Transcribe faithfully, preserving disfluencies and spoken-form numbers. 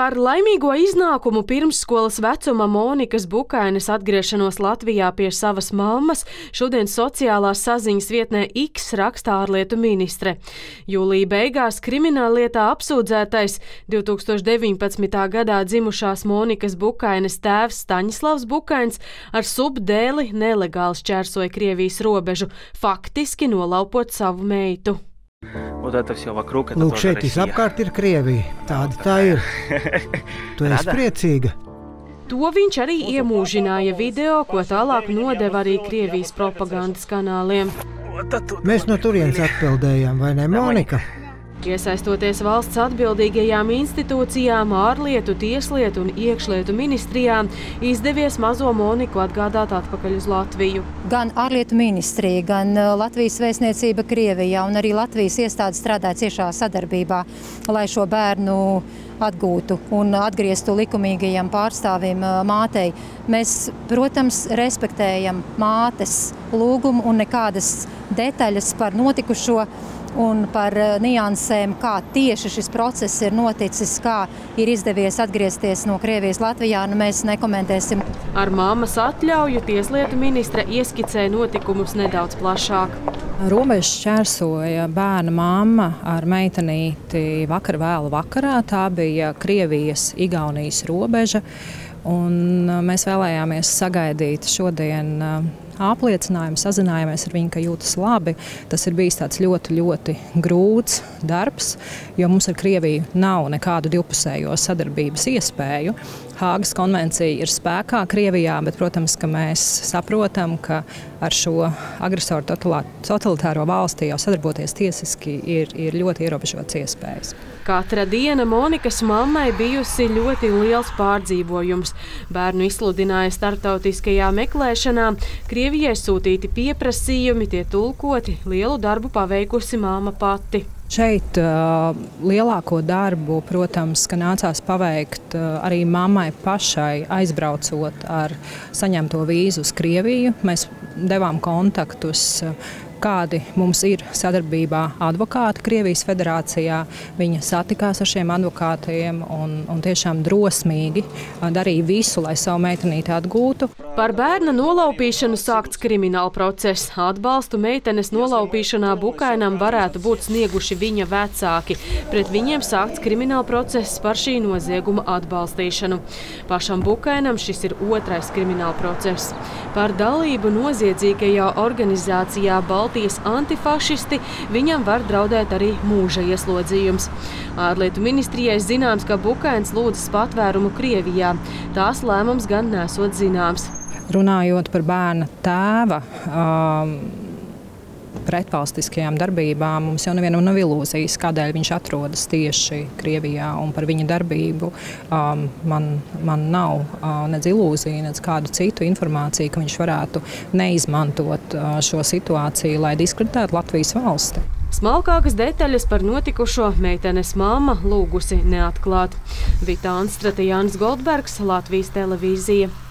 Par laimīgo iznākumu pirmsskolas vecuma Monikas Bukaines atgriešanos Latvijā pie savas mammas šodien sociālās saziņas vietnē X raksta ārlietu ministre. Jūlija beigās krimināllietā apsūdzētais divi tūkstoši deviņpadsmitā gadā dzimušās Monikas Bukaines tēvs Staņislavs Bukains ar subdēli nelegāli šķērsoja Krievijas robežu, faktiski nolaupot savu meitu. Lūk, šeit visapkārt ir Krievija. Tāda tā ir. Tu esi priecīga? To viņš arī iemūžināja video, ko tālāk nodeva arī Krievijas propagandas kanāliem. Mēs no turienes atbildējām, vai ne, Monika? Iesaistoties valsts atbildīgajām institūcijām, ārlietu, tieslietu un iekšlietu ministrijām, izdevies mazo Moniku atgādāt atpakaļ uz Latviju. Gan ārlietu ministrija, gan Latvijas vēstniecība Krievijā un arī Latvijas iestādes strādā ciešā sadarbībā, lai šo bērnu atgūtu un atgrieztu likumīgajiem pārstāvim mātei. Mēs, protams, respektējam mātes lūgumu un nekādas detaļas par notikušo un par niansēm, kā tieši šis process ir noticis, kā ir izdevies atgriezties no Krievijas Latvijā, nu mēs nekomentēsim. Ar mammas atļauju tieslietu ministre ieskicēja notikumus nedaudz plašāk. Robežu šķērsoja bērna mamma ar meitenīti vakar vēlu vakarā. Tā bija Krievijas-Igaunijas robeža, un mēs vēlējāmies sagaidīt šodien apliecinājumu, sazinājāmies ar viņu, ka jūtas labi. Tas ir bijis tāds ļoti, ļoti grūts darbs, jo mums ar Krieviju nav nekādu divpusējo sadarbības iespēju. Hāgas konvencija ir spēkā Krievijā, bet, protams, ka mēs saprotam, ka ar šo agresoru totalitāro valsti jau sadarboties tiesiski ir, ir ļoti ierobežotas iespējas. Katra diena Monikas mammai bijusi ļoti liels pārdzīvojums. Bērnu izsludināja starptautiskajā meklēšanā, Krievijai sūtīti pieprasījumi, tie tulkoti, lielu darbu paveikusi māma pati. Šeit uh, lielāko darbu, protams, ka nācās paveikt uh, arī mammai pašai, aizbraucot ar saņemto vīzu uz Krieviju. Mēs devām kontaktus, uh, kādi mums ir sadarbībā advokāti Krievijas federācijā. Viņa satikās ar šiem advokātiem un, un tiešām drosmīgi darīja visu, lai savu meitenīti atgūtu. Par bērna nolaupīšanu sākts krimināla process. Atbalstu meitenes nolaupīšanā Bukainam varētu būt snieguši viņa vecāki. Pret viņiem sākts krimināla process par šī nozieguma atbalstīšanu. Pašam Bukainam šis ir otrais krimināla process. Par dalību noziedzīgajā organizācijā Baltijas antifašisti viņam var draudēt arī mūža ieslodzījums. Ārlietu ministrijai zināms, ka Bukains lūdzas patvērumu Krievijā. Tās lēmums gan nesot zināms. Runājot par bērna tēva um, pretvalstiskajām darbībām, mums jau nevienam nav ilūzijas, kādēļ viņš atrodas tieši Krievijā, un par viņa darbību um, man, man nav uh, nedz ilūzija, nedz kādu citu informāciju, ka viņš varētu neizmantot uh, šo situāciju, lai diskreditētu Latvijas valsti. Smalkākas detaļas par notikušo meitenes mamma lūgusi neatklāt. Vita Anstrate, Jānis Goldbergs, Latvijas televīzija.